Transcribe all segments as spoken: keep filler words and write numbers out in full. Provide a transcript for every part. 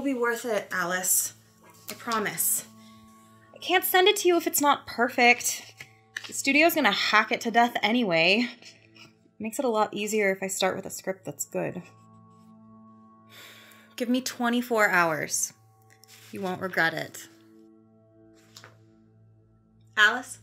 be worth it, Alice. I promise. I can't send it to you if it's not perfect. The studio's gonna hack it to death anyway. It makes it a lot easier if I start with a script that's good. Give me twenty-four hours. You won't regret it. Alice?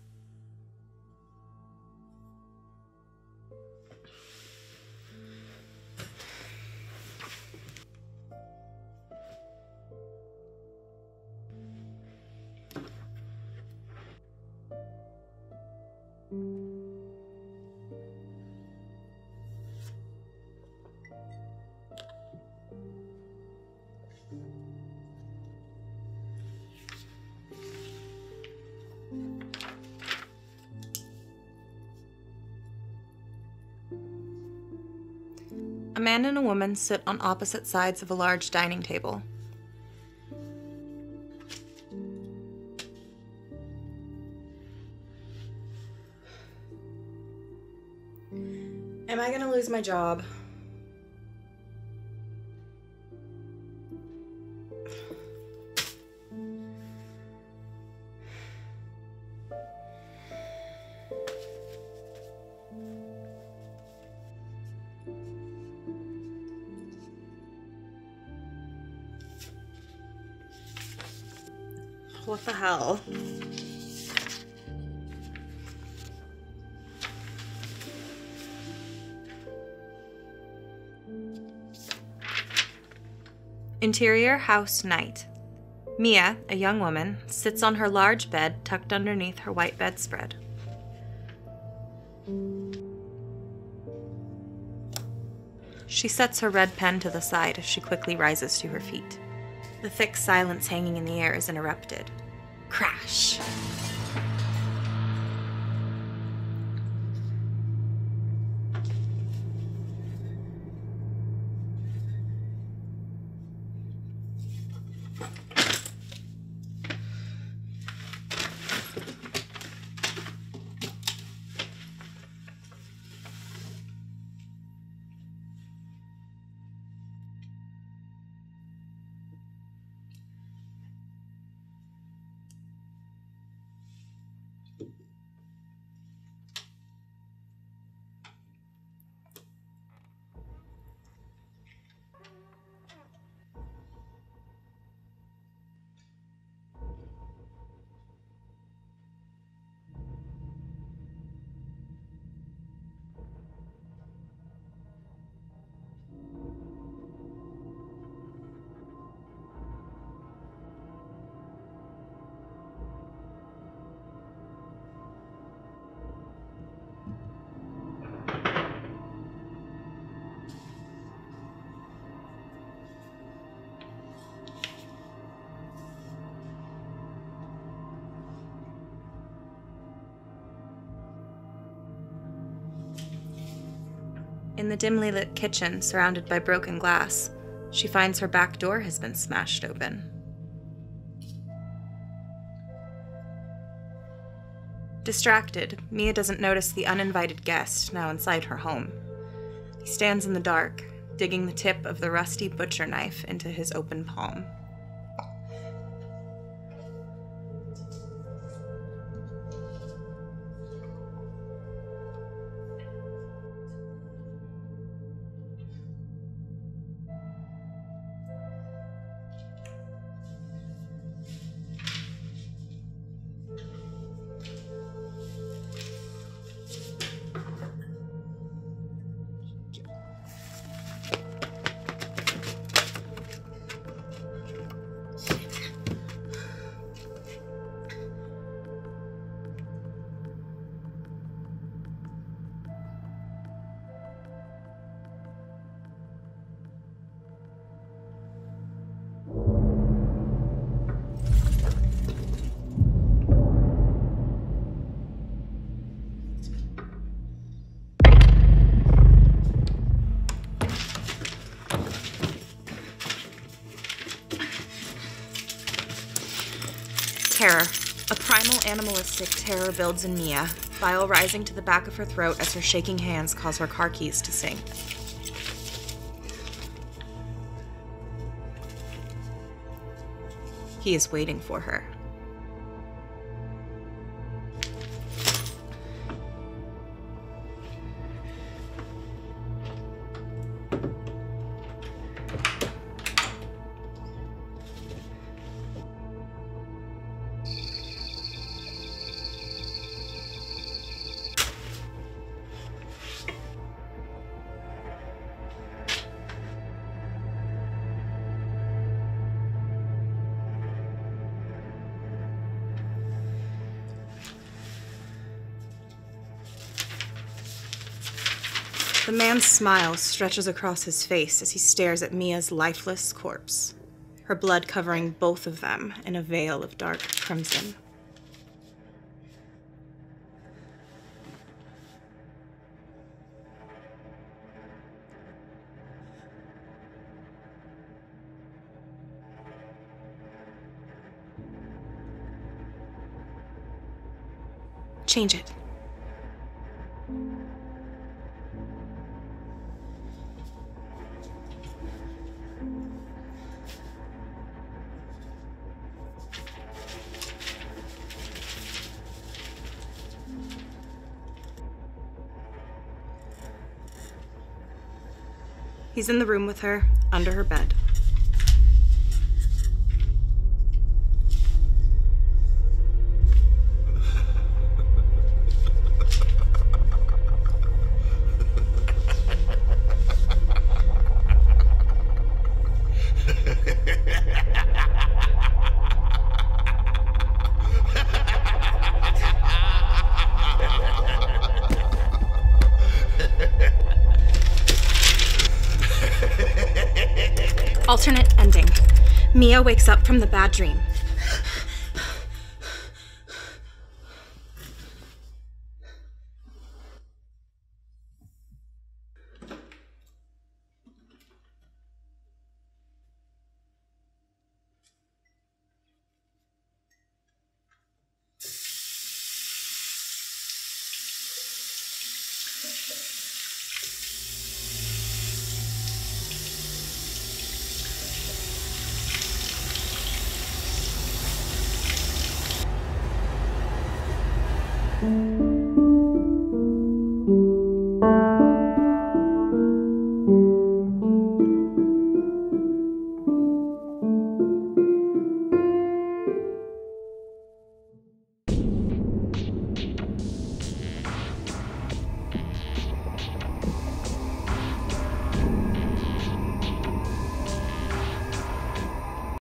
A man and a woman sit on opposite sides of a large dining table. Am I gonna lose my job? What the hell? Interior house night. Mia, a young woman, sits on her large bed tucked underneath her white bedspread. She sets her red pen to the side as she quickly rises to her feet. The thick silence hanging in the air is interrupted. Crash! In the dimly lit kitchen, surrounded by broken glass, she finds her back door has been smashed open. Distracted, Mia doesn't notice the uninvited guest now inside her home. He stands in the dark, digging the tip of the rusty butcher knife into his open palm. Terror. A primal animalistic terror builds in Mia, bile rising to the back of her throat as her shaking hands cause her car keys to sing. He is waiting for her. The man's smile stretches across his face as he stares at Mia's lifeless corpse, her blood covering both of them in a veil of dark crimson. Change it. He's in the room with her, under her bed. Alternate ending. Mia wakes up from the bad dream. Mm-hmm.